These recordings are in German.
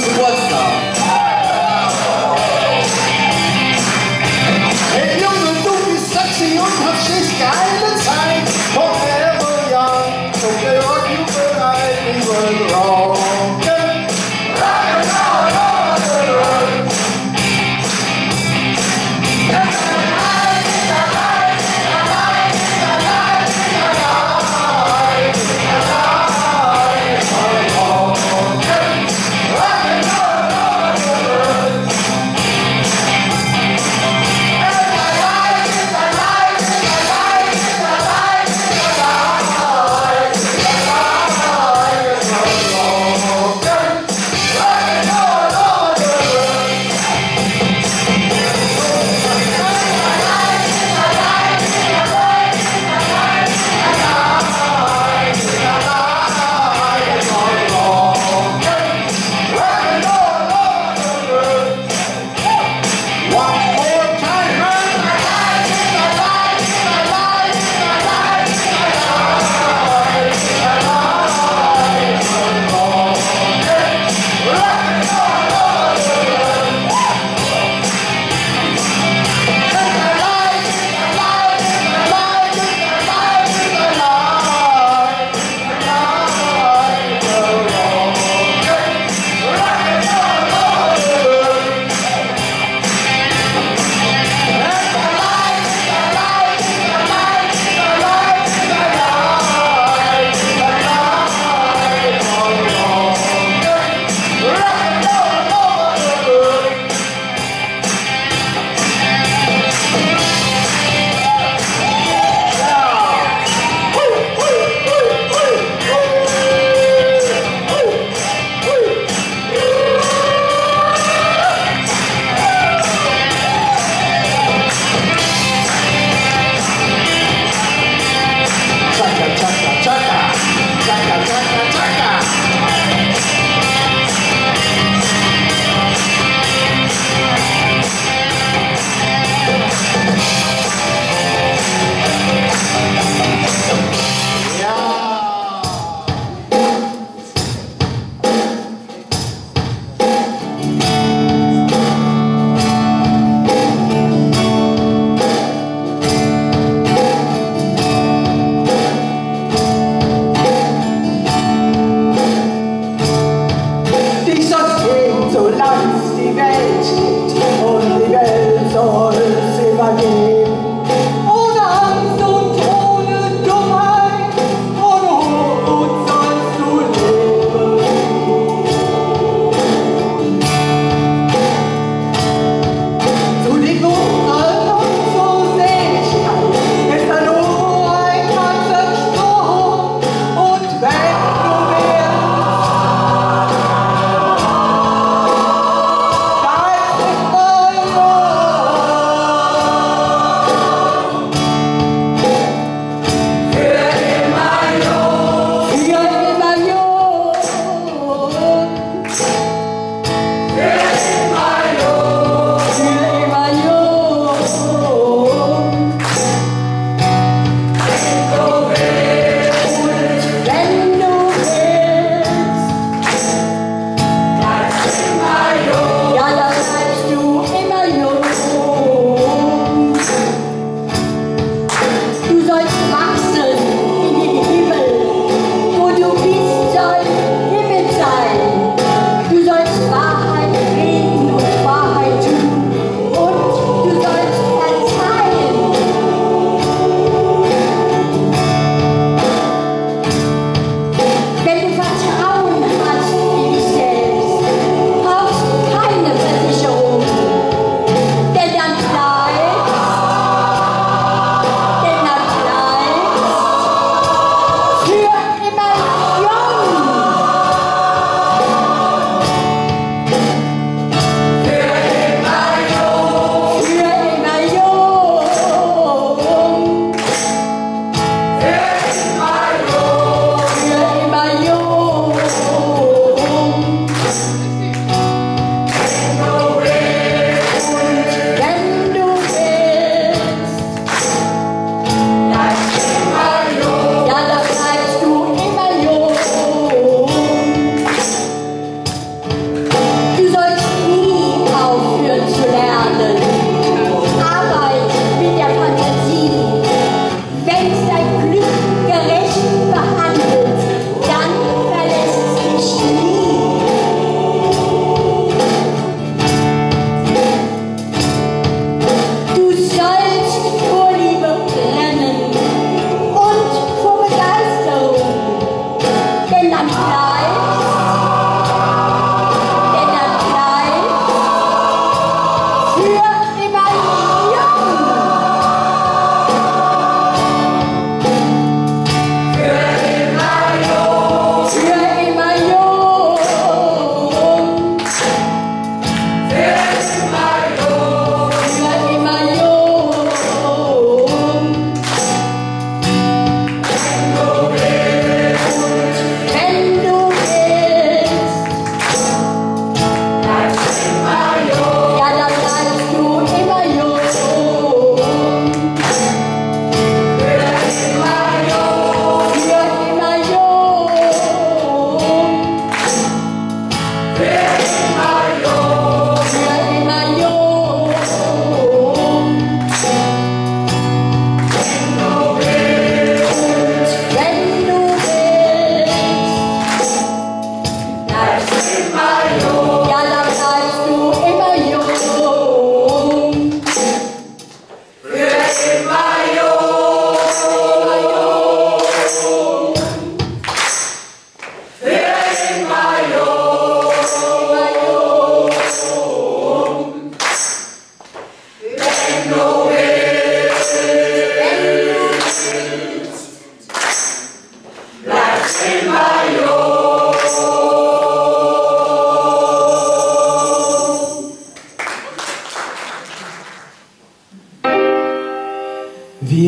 zum Geburtstag. Hey Junge, du bist sexy und hast stets geile Zeit. Forever young, okay, rock you bereit, we will rock.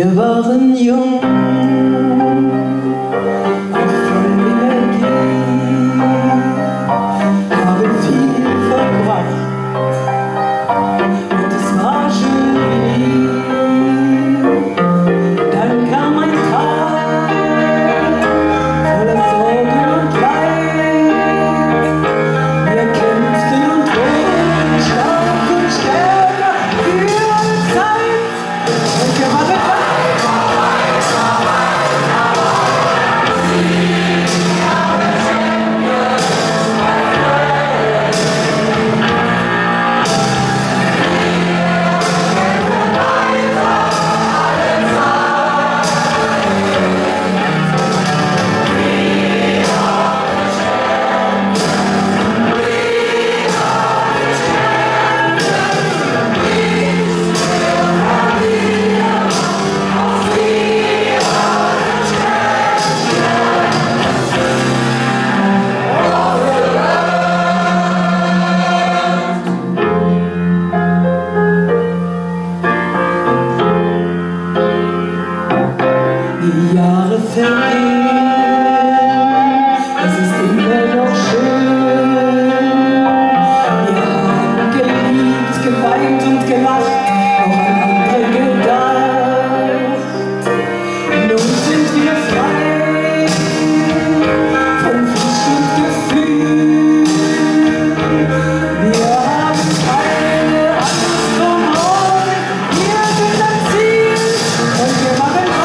Wir waren jung, auch voll Energie, haben viel verbracht und es war schön wie nie. Dann kam ein Tag voller Sorgen und Leid. Wir kämpften und wurden stark und stärker für alle Zeit. Und wir haben die Jahre vergehen, es ist immer noch schön. Wir haben geliebt, geweint und gelacht, auch an andere gedacht. Nun sind wir frei von Wunsch und Gefühl. Wir haben keine Angst vor morgen, wir sind am Ziel und wir machen weiter.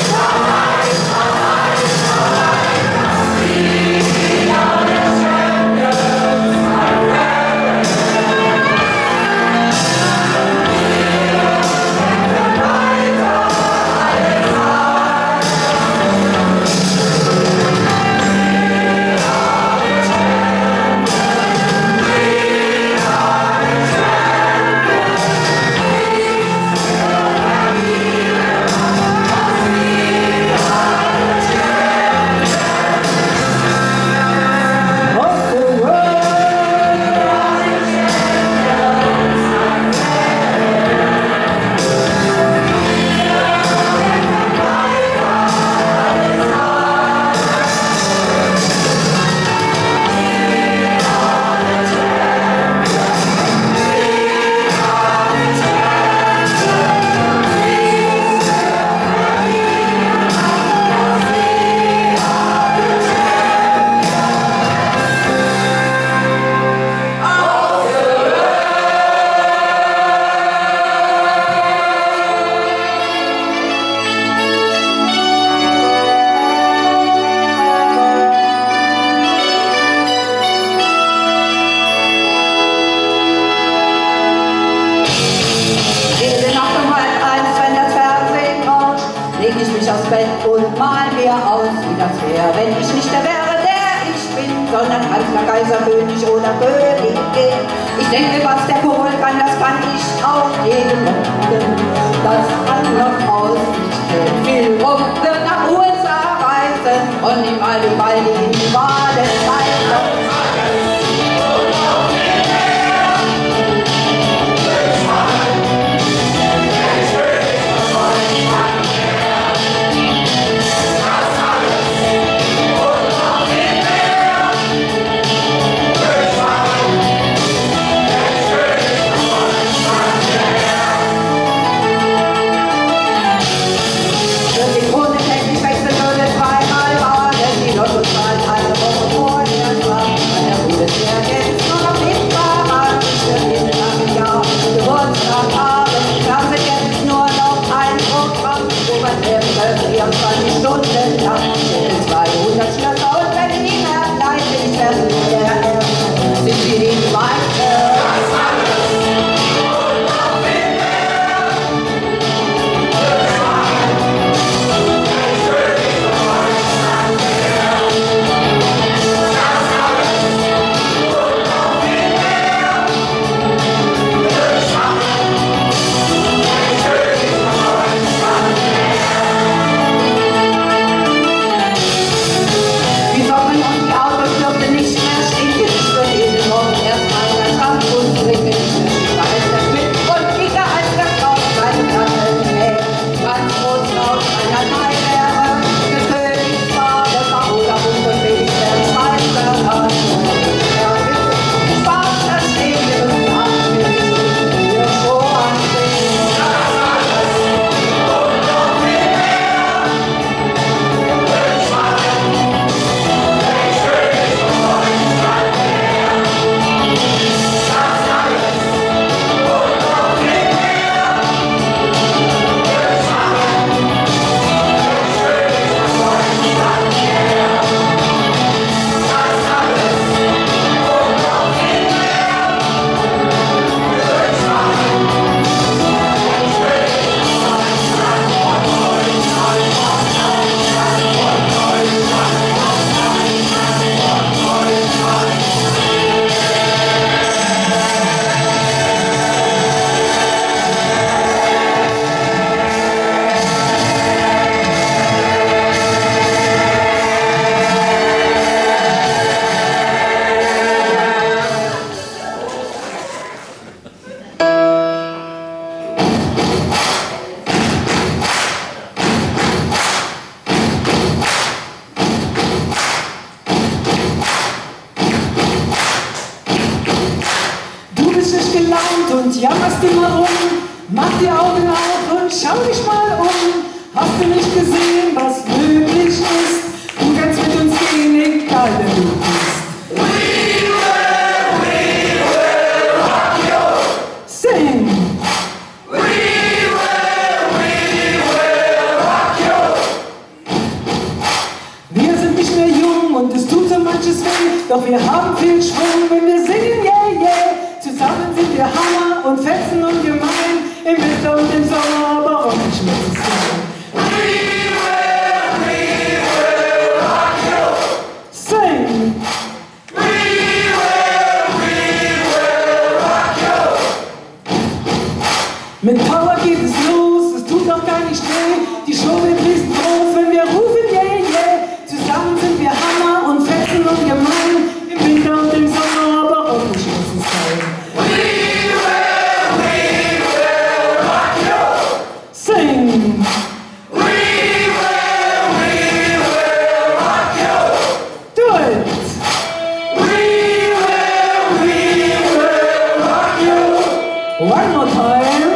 Aufs Bett und mal mir aus, wie das wäre, wenn ich nicht der wäre, der ich bin, sondern Kanzler, Kaiser, König oder Königin. Ich denke, was der Kohl kann, das kann ich auch jedem machen. Das andere aus, ich stell viel rum, wird nach USA reisen und ihm all die Ball in die Wade schmeißen. und jammerst immer rum. Mach die Augen auf und schau dich mal um. Hast du nicht gesehen, was möglich ist? Du kannst mit uns gehen, egal wer du bist. We will rock you. Sing! We will rock you. Wir sind nicht mehr jung und es tut so manches weh, doch wir haben viel Schwung, wenn wir singen, yeah, yeah. Zusammen sind wir Hammer und Fetzen und gemein, im Winter und im Sommer, aber auch nicht mehr zu sein. We will rock you. Sing! We will rock you. Mit Power geht es los, es tut auch gar nicht weh, die Show wird riesengroß, wenn wir rufen, yeah, yeah. Zusammen sind wir Hammer und Fetzen und gemein, im Winter und im Sommer, aber auch nicht mehr zu sein. We will rock you. Sing! We will rock you. Do it! We will rock you. One more time!